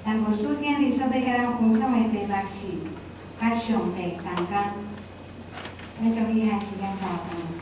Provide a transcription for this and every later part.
但无书店里所要甲咱分享的题目是甲上帝同工。咱将以下时间交给老师。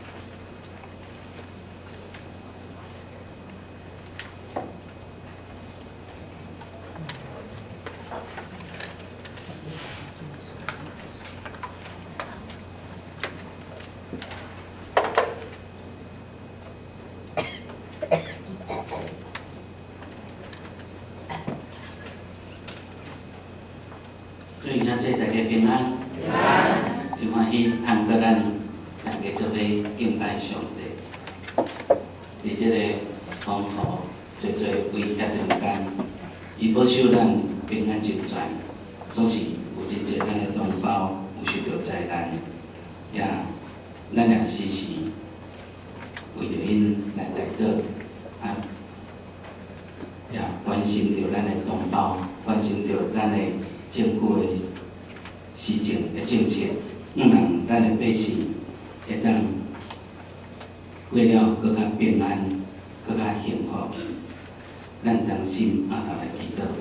所以，咱这大家平安，真欢喜通过咱大家做伙敬拜上帝。伫这个风雨最威胁中间，伊保守咱平安周全。总是有真侪咱的同胞有受到灾难，咱也时时为着因来祷告，也关心着咱的同胞，关心着咱的政府的施政的政策，让咱的百姓会当过了更较平安、更较幸福。咱同心阿头来祈祷，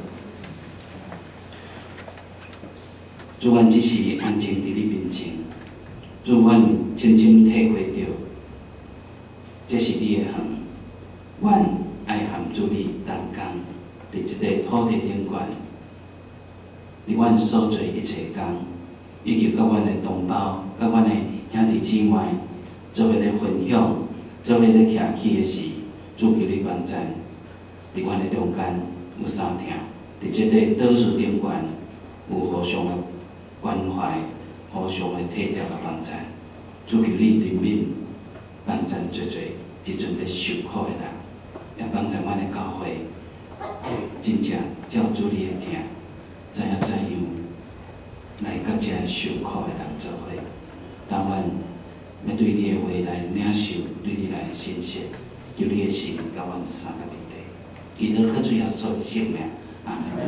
主愿即时安静伫你面前，主愿深深体会到，这是你的远，阮爱含主你同工，伫即个土地顶悬。伫阮所做一切工，以及甲阮的同胞、甲阮的兄弟姊妹，做伙咧分享，做伙咧徛起的时，主求你帮助。伫阮的中间有三听，伫即个倒数顶悬，有互相的关怀、互相的体贴甲帮助。主求你怜悯帮助做即阵咧受苦的人，也帮助阮的教会，真正照主你的听。知影怎样来甲这受苦的人做伙，当阮要对你的话来领受，对你来信息，求你的神甲阮三个伫地，祈祷靠主耶稣的圣名，阿门。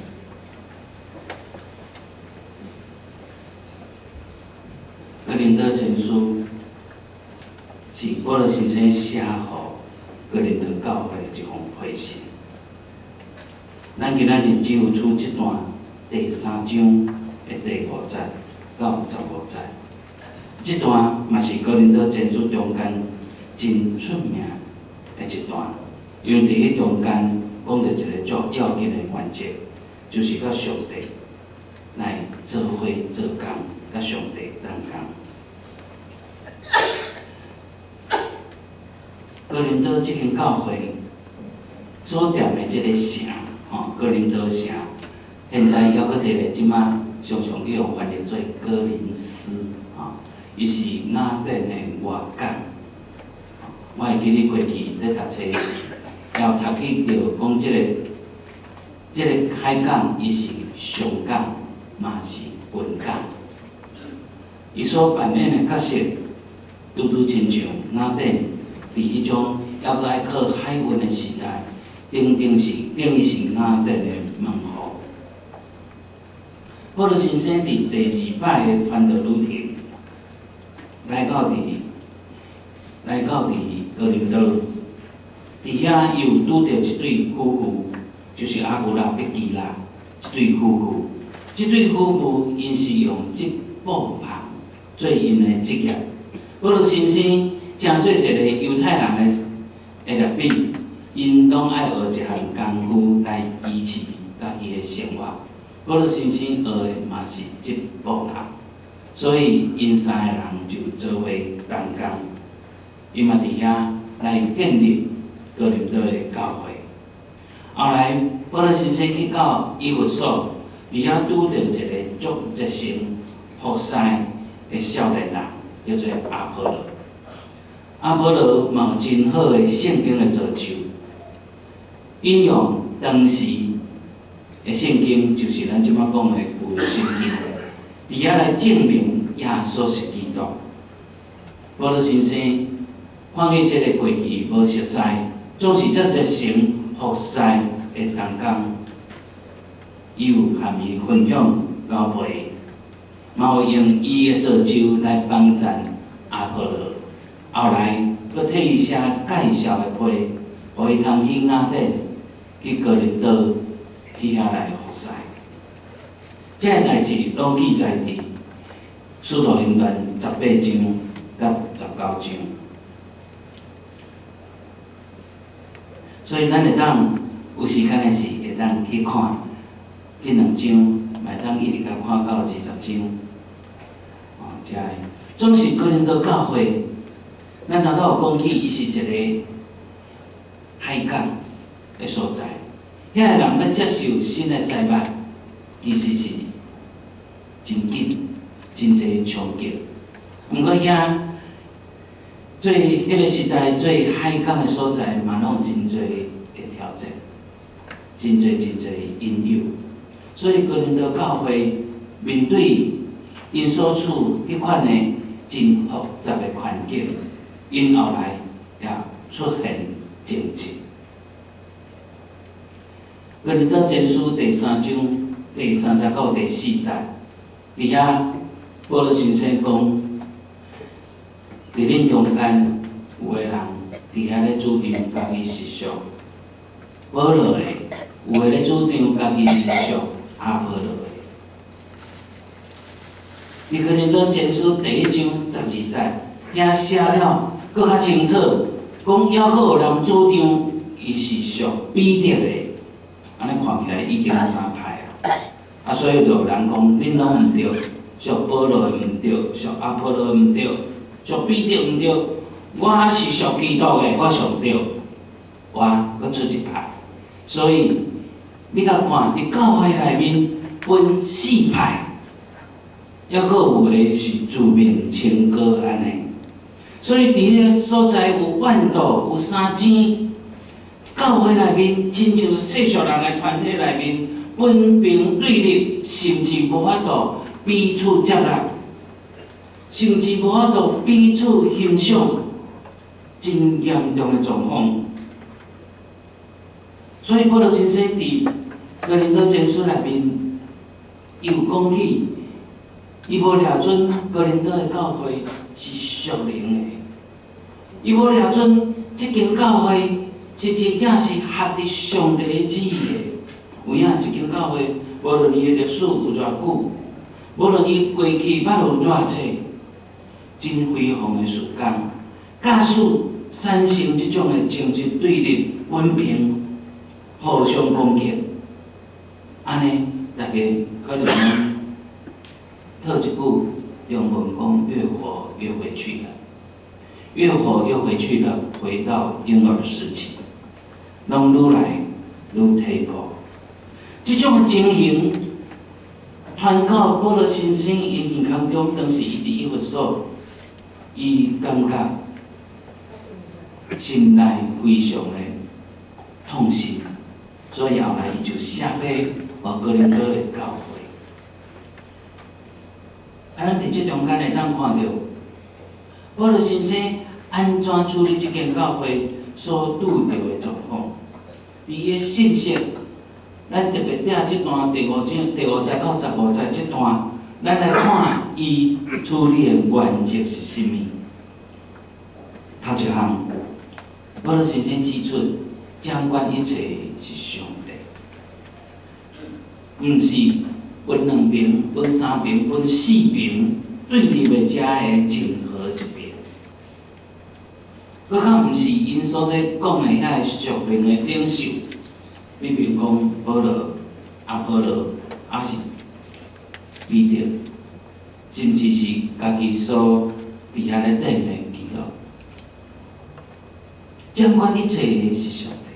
哥林多前书是保罗先生写互哥林多教会的一封回信，咱今仔日只有出这段。第3章的第5节到15节，这段嘛是哥林多前书中间真出名的一段，因为伫迄中间讲到一个足要紧的原则，就是甲上帝来做伙做工，甲上帝同工。哥林多这间教会所踮的这个城，哥林多城。现在还阁伫咧，即马常常去用翻译做哥林斯，伊是雅典的外港。我会记你过去咧读册时，也有读起着讲即个海港，伊是上港，嘛是本港。伊所扮演的角色，拄拄亲像雅典伫迄种还阁爱靠海运的时代，等于是雅典的门户。保罗先生伫第2摆的传道旅程，来到伫哥林多，伫遐又拄着一对夫妇，就是阿古拉逼基拉一对夫妇。这对夫妇因是用织布行做因的职业。保罗先生正做一个犹太人的入笔，因拢爱学一项功夫来维持家己的生活。保罗先生学的嘛是织布行，所以因三个人就做伙同工。伊嘛伫遐来建立哥林多的教会。后来保罗先生去到以弗所，伫遐拄着一个足热心服侍的少年人，叫做阿波罗。阿波罗嘛有真好的圣经的造就，引用当时的圣经，就是咱即摆讲的旧约圣经，伫遐来证明耶稣是基督。保罗先生看见这个过去无熟悉，总是遮热心服侍的同工，伊有含伊分享交陪，嘛有用伊的造就来帮助阿波罗。后来，佫替伊写介绍的批，互伊通去雅典、去哥林多去遐来服侍。这个代志拢记载伫《使徒行传》18章到19章。所以咱会当有时间的时会当去看这两章，嘛会当一直甲看到20章。这个总是个人都教会，咱头头有讲起，伊是一个海港的所在。遐个人要接受新的灾害，其实是真紧、真侪冲击。毋过遐最迄个时代最海港的所在，嘛拢有真侪的挑战，真侪因由。所以个人的教会面对因所处迄款的真复杂的环境，因后来也出现争执。哥林多前书第3章第30到第4节，伫遐保罗先生讲，伫恁中间有个人伫遐咧主张家己是属保罗的，有个咧主张家己是属阿波罗的。伫哥林多前书第1章12节，遐写了搁较清楚，讲还阁有人主张伊是属彼得的。安尼看起来已经3派啊，所以就有人讲，恁拢毋对，属保罗的毋对，属阿波罗的毋对，属彼得毋对，我是属基督的，我上对，我搁出一派。所以你甲看，伫教会内面分4派，还阁有的是自命清高安尼。所以伫个所在有怨斗，有相争。教会内面，亲像世俗人的团体内面，分平对立，甚至无法度彼此接纳，甚至无法度彼此欣赏，真严重的状况。所以保罗先生伫哥林多前书内面，伊有讲起，伊无了准哥林多的教会是属灵的，伊无了准即间教会。是真正是合伫上帝的旨意的。有影一间教会，无论伊的历史有偌久，无论伊过去捌有偌济，真辉煌的事工，假使产生即种的争执对立、分平、互相攻击，安尼大家可能套一句中文讲，越活越回去了，越活越回去了，回到婴儿时期。拢愈来愈退步，即种的情形，传到保罗先生因耳孔中，当时伊伫以弗所，伊感觉心内非常的痛心，所以后来伊就写俾哥林多的教会。咱伫即中间会当看到，保罗先生安怎处理即间教会所拄到的状况。伫伊的信息，咱特别缀即段第5节到15节即段，咱来看伊处理的原则是啥物。头一项，保罗先生指出，掌管一切是上帝，毋是分2边、分3边、分4边对立的遮个任何一边。搁较毋是因所咧讲的遐个属灵的领袖，比如讲保罗、阿波罗，还是彼得，甚至是家己所伫遐咧顶的基督，掌管一切的是上帝。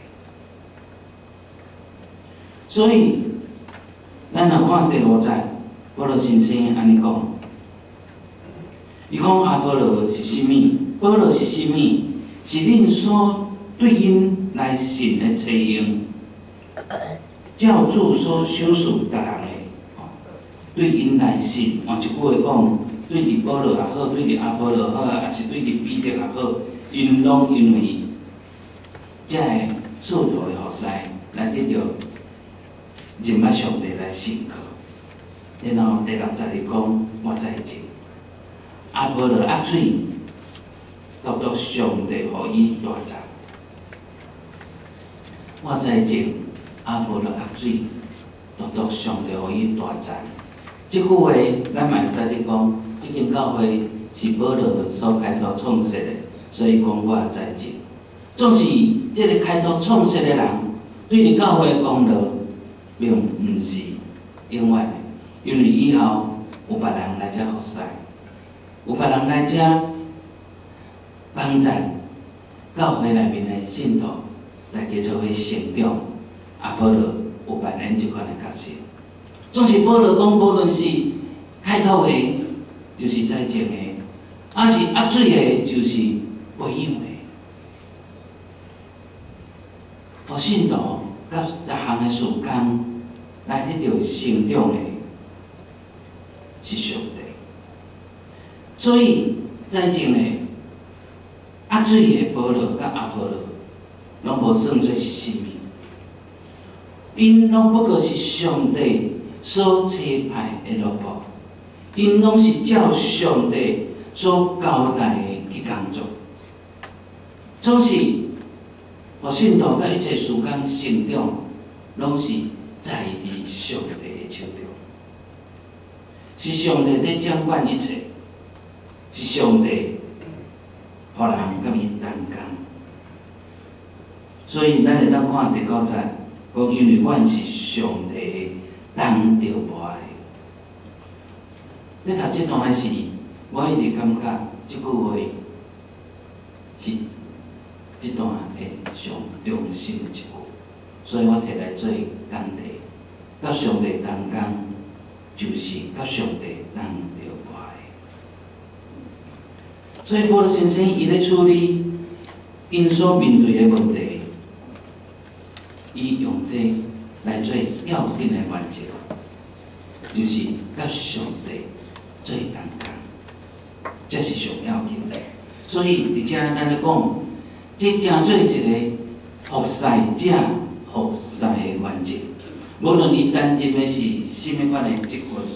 所以，咱若看第5节，保罗先生安尼讲，伊讲阿波罗是啥物？保罗是啥物？是恁所对因来信的采用，教主所收束逐人的，对因来信，换一句话讲，对伫保罗也好，对伫阿波罗好，也是对伫彼得也好，因拢因为这个使徒的服侍来得到认捌上帝来信靠。然后第6节里讲，我在前，阿波罗压水。独独上帝予伊大赞。我在前，阿波罗压水， 独独上帝互伊大赞。即句话，咱嘛会使咧讲，即间教会是保罗所开拓创设的，所以讲我在即。总是即个开拓创设的人，对伫教会的功劳，并毋是永远的，因为以后有别人来遮服侍，有别人来遮帮助教会内面的信徒来加做伙成长，保罗有扮演即款的角色。总是保罗讲，无论是开拓的，就是在前的，还是压水的，就是培养的。互信徒甲逐项的事工来得到成长的，是上帝。所以在前的压水的保罗甲阿波罗，拢无算做是甚物，因拢不过是上帝所差派的路仆，因拢是照上帝所交代的去工作，总是互信徒甲一切事工成长，拢是在伫上帝的手中，是上帝在掌管一切，是上帝互人甲伊同工。所以咱会当看第9节，讲因为阮是上帝当着我的。咧读这段的时，我一直感觉即句话是这段的上中心的一句，所以我摕来做讲题。甲上帝同工，就是甲上帝当着我的。所以保罗先生伊咧处理因所面对的问题，伊用这来做要紧的原则，就是甲上帝做同工，这是上要紧的。所以伫遮咱咧讲，这正做一个服侍者服侍的原则。无论伊担任的是甚物款的职分，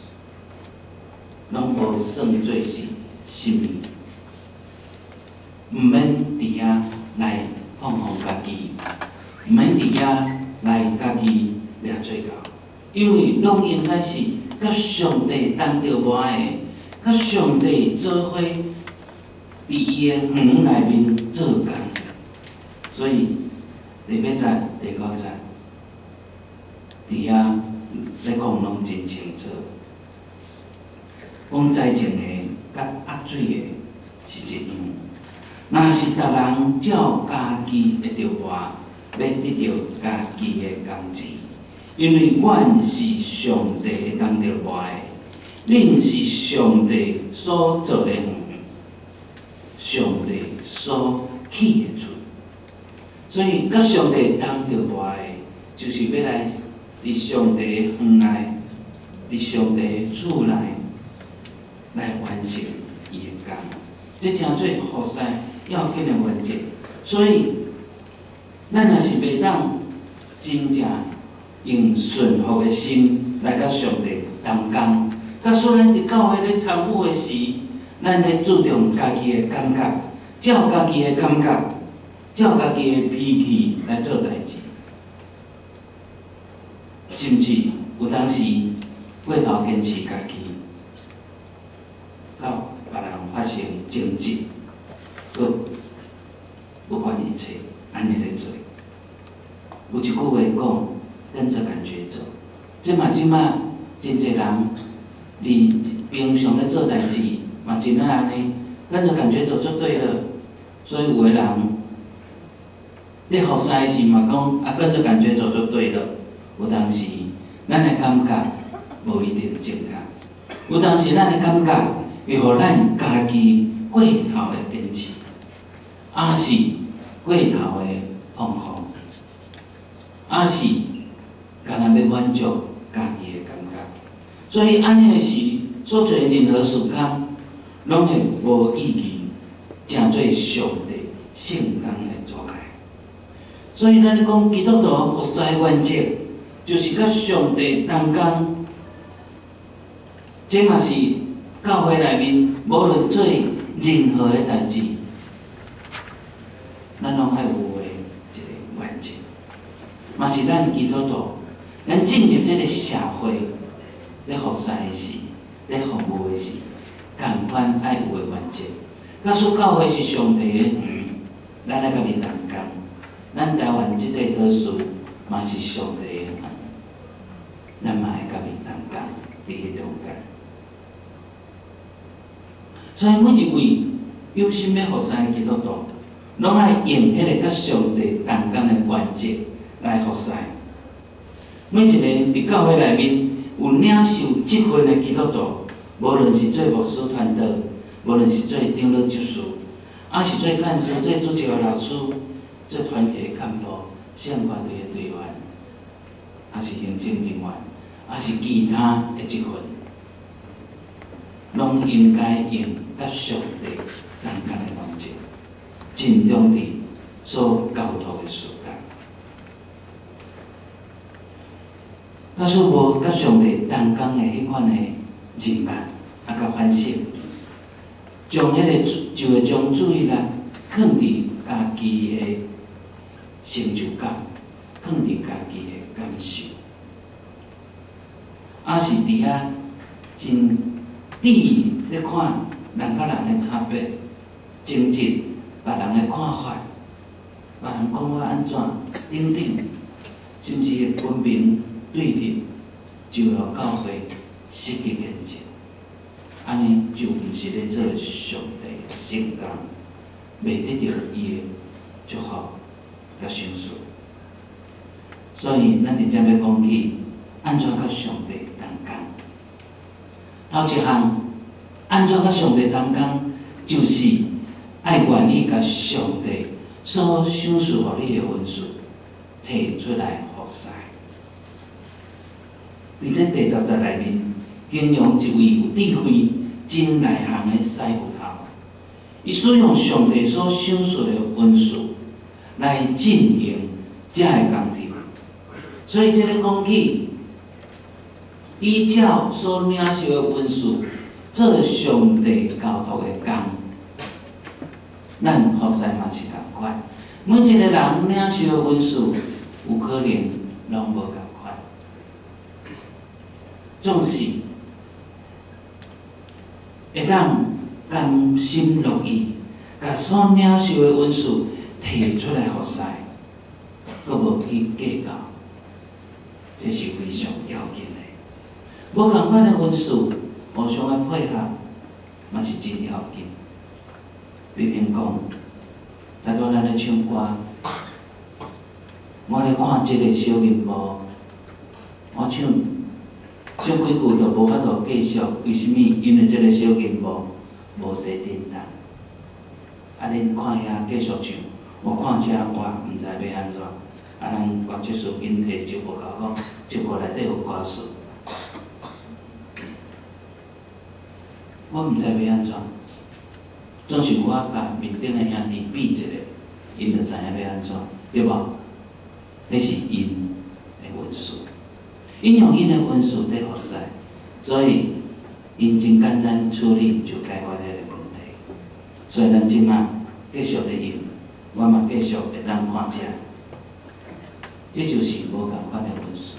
拢无算做是甚物，毋免伫遐来放放家己，毋免伫遐来家己掠做到，因为拢应该是甲上帝当着我的，甲上帝做伙，伫伊的园内面做工。所以第8节、第9节。伫遐咧讲拢真清楚，讲在前的甲压水的是一样。若是逐人照家己的着活，要得到家己的工钱，因为阮是上帝当着活的，恁是上帝所造的园，上帝所起的厝。所以甲上帝当着活的，就是要来。伫上帝的园内，伫上帝的厝内，来完成伊的工，这诚做服侍要紧的原则。所以，咱若是袂当真正用顺服的心来甲上帝同工，甲虽然伫教会咧参与的时，咱咧注重家己的感觉，照家己的感觉，照家己的脾气来做代志。甚至有当时过头坚持家己，到别人发生争执，佮不管一切，安尼咧做。有一句话讲，跟着感觉走。即嘛真侪人，你平常咧做代志，嘛真爱安尼，跟着感觉走就对了。所以有的人咧服侍的时嘛讲，跟着感觉走就对了。有当时，咱的感觉无一定正确；有当时，咱的感觉会互咱家己过头的坚持，也是过头的放纵，也是干那要满足家己的感觉。所以安尼的时，所做任何事工，拢会无意义，诚做上帝圣工的阻碍。所以咱咧讲基督徒服侍的原则。就是甲上帝同工，这嘛是教会内面无论做任何的代志，咱拢爱有的一个原则，嘛是咱基督徒咱进入这个社会，咧服侍的时，咧服务的时，共款爱有的原则。假使教会是上帝的园，咱来甲伊同工。咱台湾即个岛屿嘛是上帝的园，咱嘛会甲伊同工伫迄中间。所以每一位有心要服侍的基督徒，拢爱用迄个甲上帝同工的原则来服侍。每一个伫教会内面有领受职分的基督徒，无论是做牧师传道，无论是做长老执事，还是做干事、做主席的老师、做团体的干部、宪法队的队员，还是行政人员，还是其他的职分，拢应该用甲上帝同工的原则，尽忠伫所交托的事工。假使无甲上帝同工的迄款的人办，甲反省，就会将注意力放伫家己的成就感，放伫家己的感受，也是伫遐真注意咧看人甲人的差别，争执别人的看法，别人讲我安怎，等等，甚至会分明对立，就互教会失去见证。安尼就毋是咧做上帝的圣工，袂得到伊的祝福甲赏赐。所以咱伫遮要讲起安怎甲上帝同工。头一项，安怎甲上帝同工，就是爱愿意甲上帝所赏赐互你的恩赐摕出来服侍。伫这第10节内面，形容一位有智慧、真内行的师傅头，伊使用上帝所赏赐的恩赐来进行这个工程。所以，这个讲起依照所领受的恩赐，做上帝交托的工，咱服侍嘛是同款。每一个人领受的恩赐，有可能拢无同款，总是会当甘心乐意，甲所领受的恩赐提出来服侍，佫无去计较，这是非常要紧的。无同款的恩赐，互相的配合，嘛是真要紧。比如讲，假如咱咧唱歌，我咧看即个小音部，我唱几句就无法度继续，为什么？因为即个小音部无地震动。啊，恁看遐继续唱，我看遮我毋知要安怎。啊，人关节师紧摕一部甲我讲，一部内底有歌词，我毋知要安怎。总是我甲面顶的兄弟比一下，因就知影要安怎，对无？那是因的恩赐，因用因的恩赐在服侍，所以因真简单处理就解决这个问题。所以咱即马继续咧用，我嘛继续会当看遮，这就是无共款的恩赐。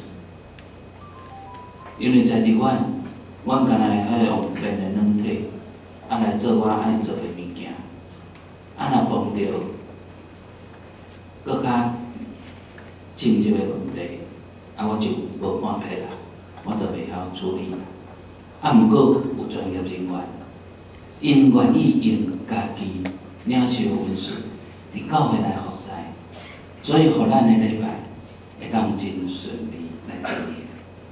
因为在伫阮敢若会晓用变的软体，来做我爱做的物件，若碰到更较深入的问题，我就无半撇啦，我就袂晓处理。毋过有专业人员，因愿意用家己领受的恩赐，伫教会来服侍，所以互咱的礼拜会当真顺利来进行。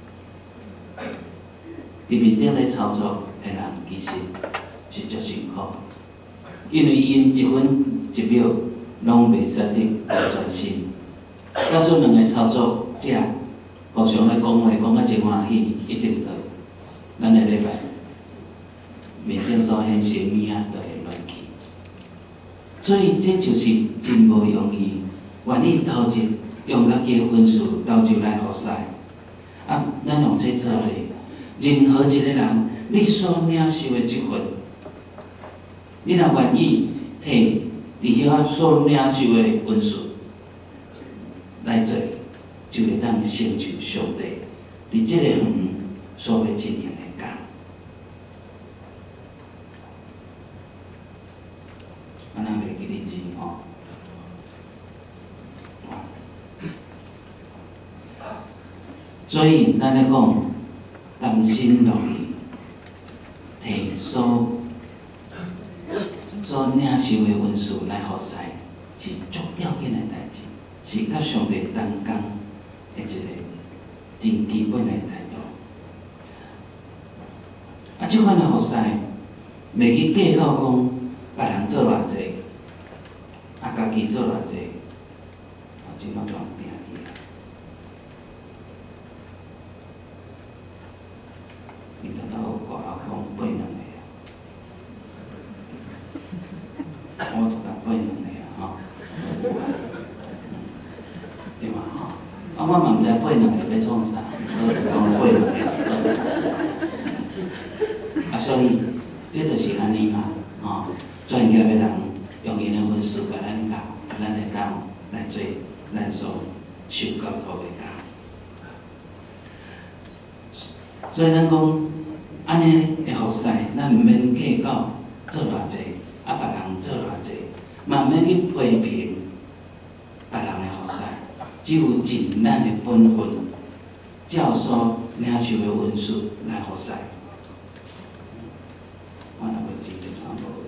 伫面顶咧操作的人，其实是足辛苦，因为因一分一秒拢袂舍得专心。假使两个操作者互相咧讲话，讲到真欢喜，一定对咱的礼拜面顶所显示的物仔都会乱去。所以这就是真无容易，愿意投入用家己的分数投入来服侍。咱用这做咧，任何一个人，你所领受的职分，你若愿意摕伫遐所领受的恩赐来做， 就会当成就上帝伫即个园所要进行的工。安那袂记日子吼。所以咱咧讲，甘心乐意摕所领受的恩赐来服侍，是足要紧的代志，是甲上帝同工的一个真基本的态度。啊，即款的服侍，袂去计较讲别人做偌济，啊家己做偌济，啊，即摆乱定去。你等到挂后讲八两个啊，我就讲八两个啊，吼，对嘛吼？啊，我嘛毋知八两个要创啥，我就讲八两个。啊，所以这就是安尼嘛，吼，专业的人用因的分数甲咱教，咱会当来做咱所受教导的工。所以咱讲，安尼的服侍，咱毋免计较做偌济，啊别人做偌济，嘛毋免去批评别人的服侍，只有尽咱的本分，照所领受的恩赐来服侍。我若袂记得全部。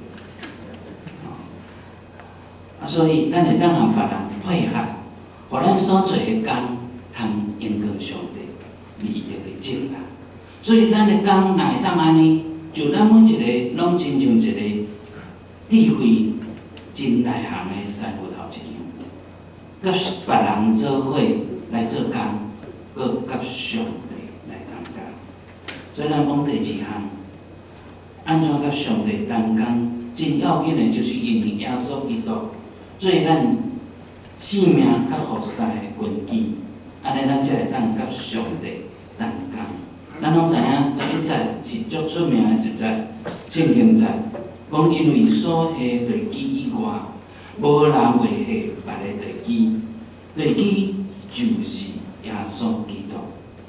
啊，所以咱会当互别人配合，互咱所做的工，通应跟上帝利益的正啦。所以咱的工若会当安尼，就咱每一个拢亲像一个智慧真内行的师傅头一样，甲别人做伙来做工，佮甲上帝来同工。所以咱讲第二项，安怎甲上帝同工，真要紧的就是因耶稣基督做咱性命甲服侍的根基，安尼咱才会当甲上帝同工。咱拢知影，十一节是足出名的一节圣经节，讲因为所下地基以外，无人会下别个地基，地基就是耶稣基督。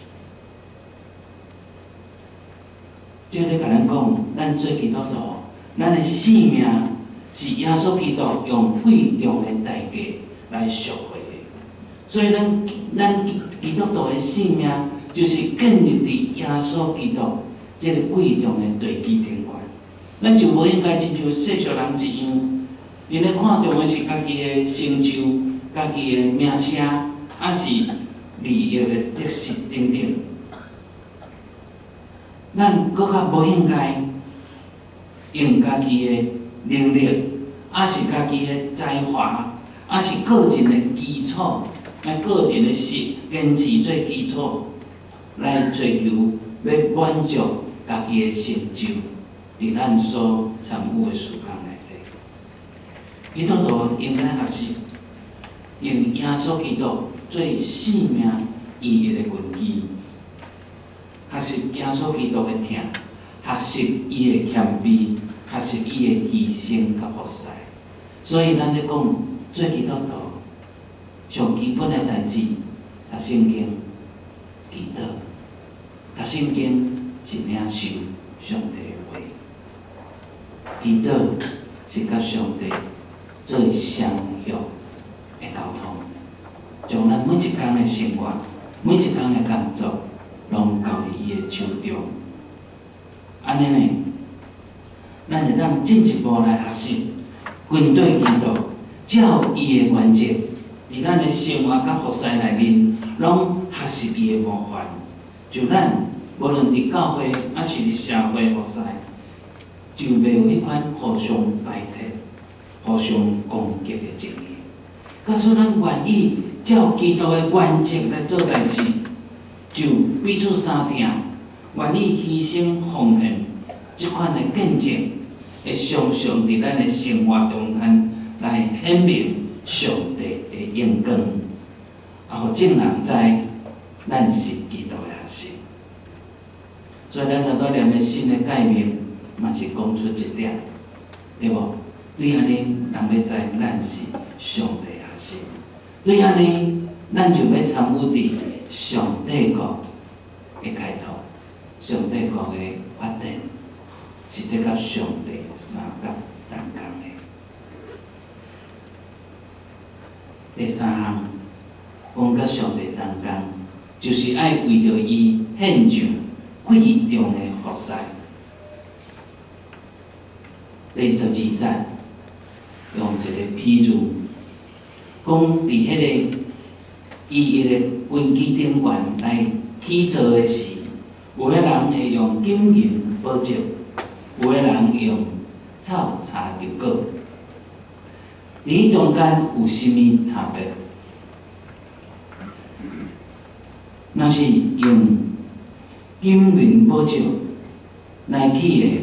即咧甲咱讲，咱做基督徒，咱的性命是耶稣基督用贵重的代价来赎回的，所以咱基督徒的性命。就是建立伫耶稣基督这个贵重的地基顶悬，咱就无应该亲像世俗人一样，因咧看重的是家己的成就、家己的名声，还是利益的得失等等。咱搁较无应该用家己的能力，还是家己的才华，还是个人的基础，个人的坚持做基础。来追求，要满足家己的成就，伫咱所参与的事工内底。基督徒应该学习用耶稣基督做生命意义的根基，学习耶稣基督的疼，学习伊的谦卑，学习伊的牺牲甲服侍。所以咱咧讲做基督徒，上基本的代志，读圣经。祈祷，读圣经是领受上帝的话，祈祷是甲上帝做相约的沟通，将咱每一天的生活、每一天的工作，拢交伫伊的手中。安尼呢，咱会当进一步来学习军队基督，照伊的原则，伫咱的生活甲服侍内面，拢学习伊的模范。就咱无论伫教会，还是伫社会服侍，就袂有迄款互相排斥、互相攻击的情形。假使咱愿意照基督的原则来做代志，就彼此相听，愿意牺牲奉献，即款的见证，会常常伫咱的生活中间来显明上帝的荣光，啊，互众人知咱是基督的学生。所以咱在念的新的概念，嘛是讲出一点，对无？对安尼，人要知咱是上帝的学生。对安尼， 咱就要参与伫上帝国的开拓，上帝国的发展，是得甲上帝三角同工的。第三项，讲甲上帝同工，就是爱为着伊献上贵重的服侍。第12节用一个譬如，讲伫迄个伊迄个根基顶悬来起造的时，有个人会用金银宝石，有个人用草茶油果。伫中间有甚物差别？若是用金银宝石来起的，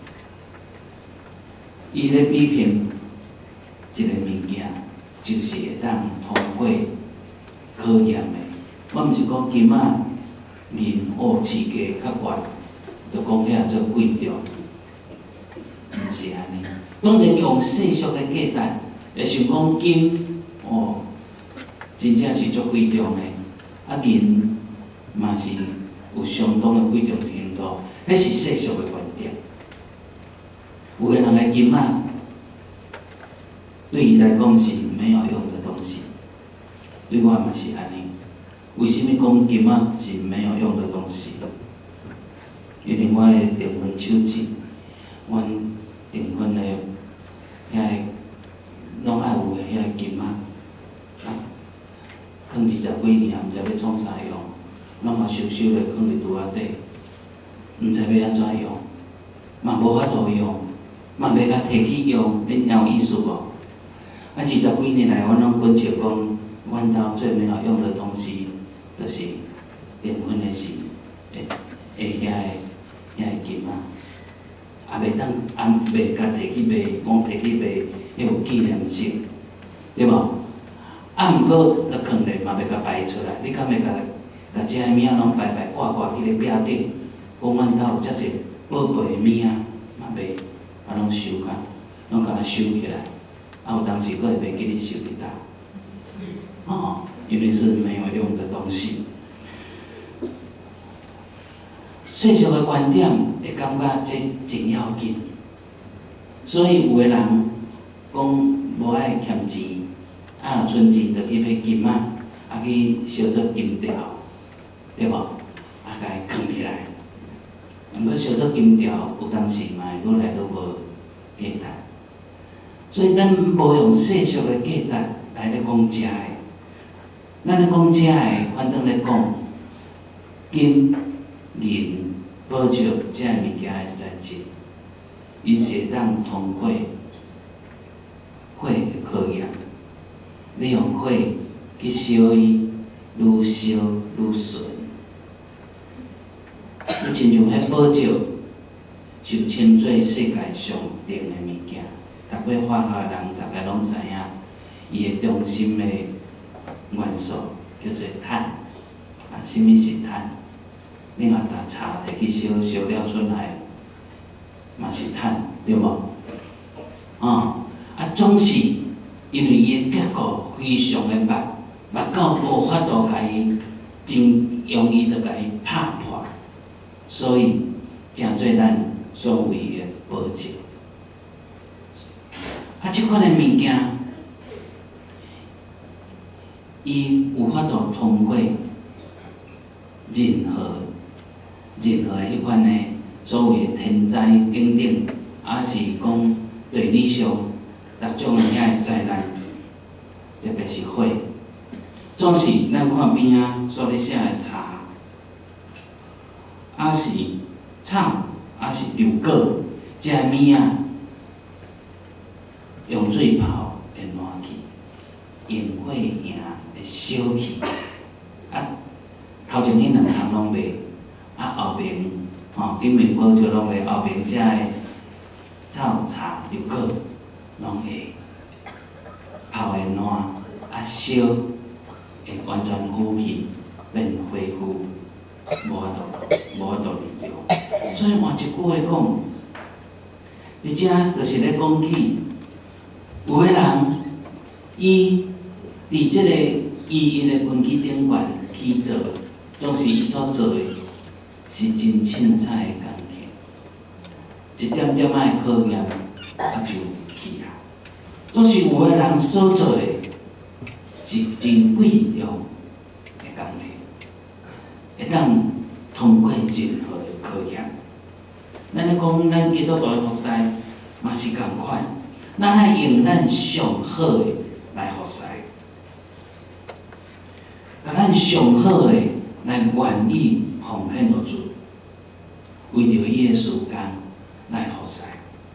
伊咧比拼一个物件，就是会当通过考验的。我毋是讲金仔银市价较悬，就讲遐做贵重，毋是安尼。当然用世俗的价值，会想讲金真正是足贵重的，啊银嘛是有相当的贵重程度，迄是世俗的观点。有个人的金仔对伊来讲是没有用的东西，对我嘛是安尼。为什么讲金仔是没有用的东西？因为我的订婚手机，阮订婚的遐个拢爱有的遐个金仔，放20几年也毋知要创啥用，拢嘛收收咧放伫厝仔底，毋知要安怎用，嘛无法度用，嘛袂甲摕去用，恁听有意思无？啊，20几年来，阮拢本笑讲，阮兜最没有用的东西，就是订婚的时，遐个金仔，也袂当袂甲摕去卖，讲摕去卖，迄有纪念性，对无？啊，毋过就放咧嘛袂甲摆出来，你敢会甲遮个物仔拢摆挂去咧壁顶？讲阮兜有遮济宝贝的物仔，嘛袂，啊拢收甲，拢甲收起来。啊，有当时佫会袂记你收伫倒，因为是没有用的东西。世俗的观点会感觉这真要紧，所以有个人讲无爱欠钱，啊，存钱就去买金仔，啊去烧做金条，对无？啊，甲伊藏起来。毋过烧做金条，有当时嘛会愈来愈无价值。所以咱无用世俗的价值来咧讲遮个，咱咧讲遮个，反正咧讲金银宝石遮个物件的材质，伊是会当通过火的考验。你用火去烧伊，愈烧愈顺。你亲像迄宝石，就称做世界上顶的物件。读过化学的人，大概拢知影，伊的中心的元素叫做碳。啊，什么是碳？你若把茶摕去烧，烧了出来嘛是碳，对无？总是因为伊的结构非常的密到无法度甲伊真容易就甲伊拍破，所以诚做咱所谓的宝石。即款的物件，伊有法度通过任何迄款的所谓的天灾景点，还是讲地理上各种遐个灾难，特别是火，总是咱看边仔所咧写的茶，还是草，还是油果，遮个物仔。用水泡会烂去，用火行会烧去。啊，头前迄两项拢袂，啊后面金银宝石拢袂，后面遮个草茶油果拢会泡会烂，啊烧会完全腐去，变灰腐，无法度利用。所以换一句话讲，伫遮就是咧讲起。有个人，伊伫即个伊伊个根基顶悬去做，总是伊所做的是真凊彩的工课，一点点仔的考验，啊就去啊。总是有个人所做的是真贵重的工课，会当通过任何的考验。咱咧讲，咱基督徒的服侍嘛是共款，咱爱用咱上好的来服侍，把咱上好的来愿意奉献落主，为着伊的事工来服侍。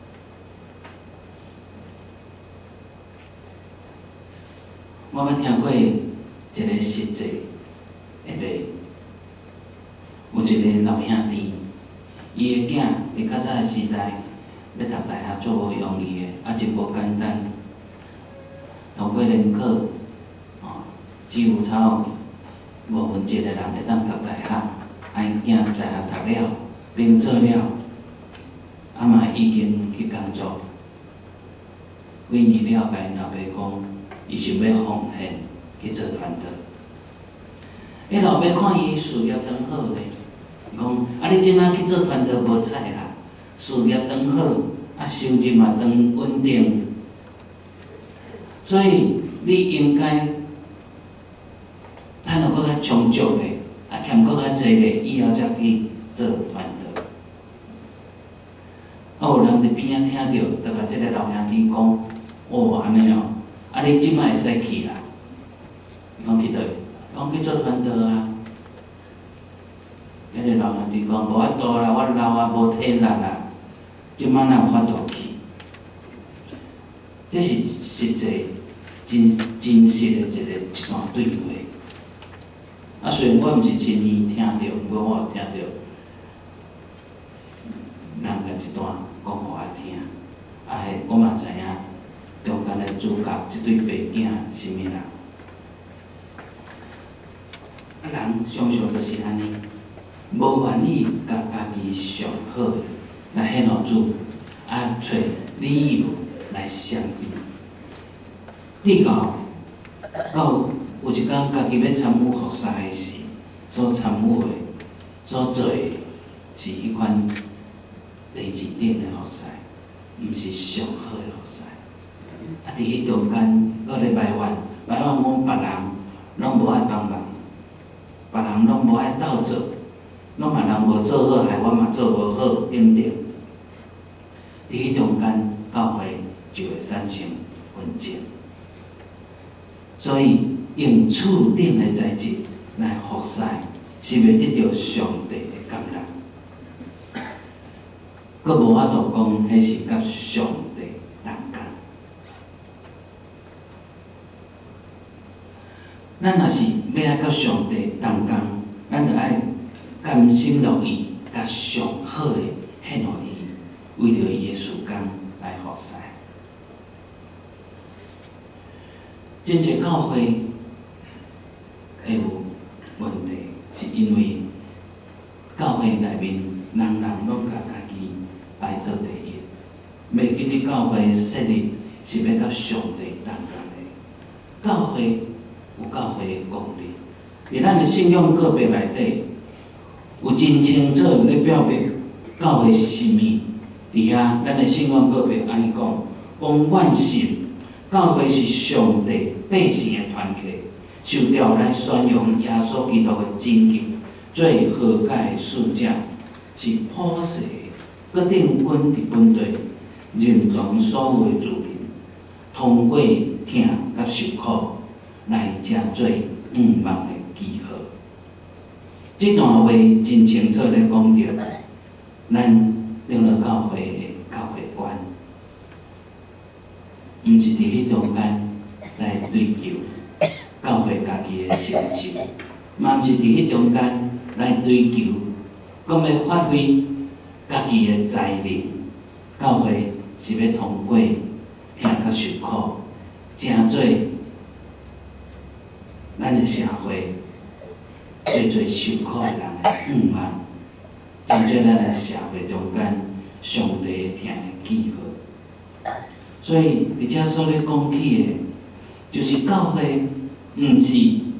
我捌听过一个实际的例，有一个老兄弟，伊的囝伫较早的时代要读大学做无容易的，啊，真无简单。通过联考，只有差5分1个人会当读大学，啊，伊囝大学读了，并做了，啊嘛已经去工作。几年了，甲因老爸讲，伊想要奉献去做传道。伊老爸看伊事业当好咧，讲啊，你即摆去做传道无采啦，事业当好，啊收入嘛当稳定，所以你应该趁到搁较充足咧，啊欠搁较济咧，以后才去做传道。啊，有人伫边仔听到，就甲即个老兄弟讲，哦安尼哦，啊你即摆会使去啦？伊讲去倒位？讲去做传道啊。迄个老兄弟讲无法度啦，我老啊无体力啦，即摆哪有法度去？这是实际真实的一段对话。啊，虽然我毋是亲耳听到，不过我有听到人甲一段讲互我听。啊，迄我嘛知影中间的主角即对爸囝是物人。啊，人常常就是安尼，无愿意甲家己上好的来献互主，啊，找理由来相比。直到有一天家己要参与服侍的时，所参与的、所做的是迄款第二点的服侍，毋是上好的服侍。啊，伫迄中间，搁咧埋怨讲别人拢无爱帮忙，别人拢无爱斗做，拢嘛人无做好，害我嘛做无好，对毋对？伫迄中间，教会就会产生纷争。所以用厝顶的材质来服侍，是要得到上帝的感染。佫无法度讲，迄是甲上帝同工。咱若是要甲上帝同工，咱就爱甘心乐意，甲上好的献互伊，为着伊的事工来服侍。真侪教会会有问题，是因为教会内面人拢甲家己摆做第一，袂记得教会设立是要甲上帝同工的。教会有教会的功力，伫咱的信仰个别内底，有真清楚咧表明教会是甚物。伫遐，咱的信仰个别安尼讲，阮信教会是上帝百姓的团体，受调来宣扬耶稣基督的真经，最和解的使者，是普世的，佮定稳伫本地，认同所有的主民，通过听甲受苦，来成做望的记号。这段话真清楚咧讲着，咱长老教会的教会观。毋是伫迄中间来追求教会家己的成就，嘛毋是伫迄中间来追求，讲要发挥家己的才能。教会是要通过听甲受苦，成做咱的社会最受苦的人的望，成做咱的社会中间上帝听的记号。所以，伫遮所咧讲起的，就是教会毋是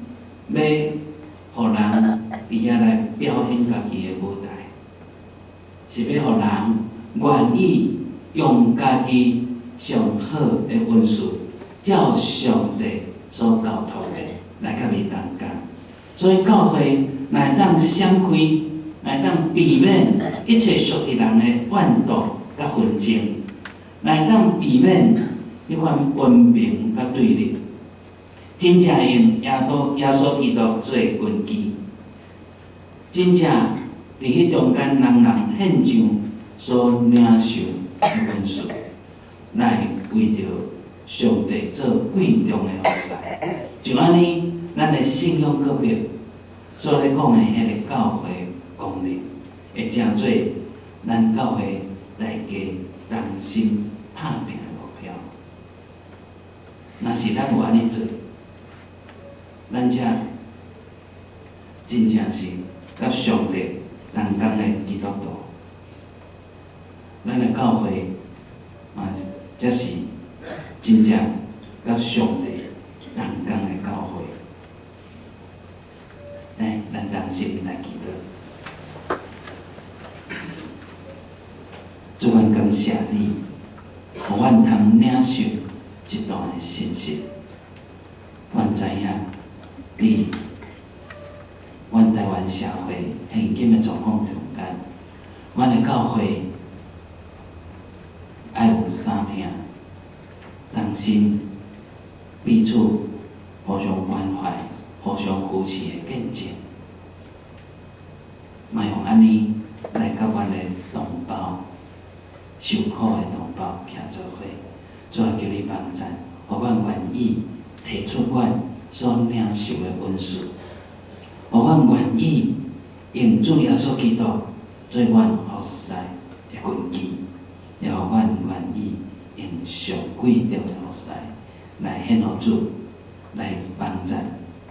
互人伫遐来表现家己的舞台，是要互人愿意用家己上好的运数，照上帝所交托的来甲伊同工。所以教会乃当闪开，乃当避免一切属于人的怨妒甲纷争，乃当避免迄款分明甲对立。真正用耶稣基督做根基，真正伫迄中间人献上所领受的恩赐，来为着上帝做贵重的服侍。就安尼，咱的信仰个别所咧讲的迄个教会功能，会成做咱教会大家同心打拼的目标。若是咱有安尼做，咱遮真正是甲上帝同工的基督徒，咱的教会嘛，则是真正甲上帝同工的教会。来，咱同心来祈祷。主，阮感谢你，互阮通领受一段的信息。阮知影，伫阮台湾社会现今的状况中间，阮的教会爱有三听，同心彼此互相关怀、互相扶持的见证，莫用安尼来甲阮的同胞、受苦的同胞徛做伙。主啊，求你帮助，互阮愿意提出阮所领受的恩赐，互阮愿意用主耶稣基督做阮服侍的根基，也互阮愿意用上贵重的服侍来献互主，来帮助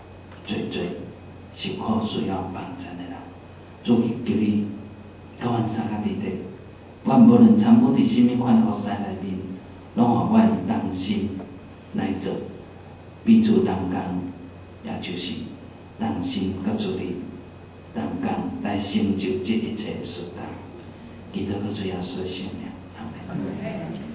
受苦需要帮助的人。主，求你甲阮三个伫地，阮无论参与伫甚物款服侍内面，拢互阮同心来做，彼此同工，也就是同心甲主你同工来成就这一切的事工。基督个主要所想的，阿门。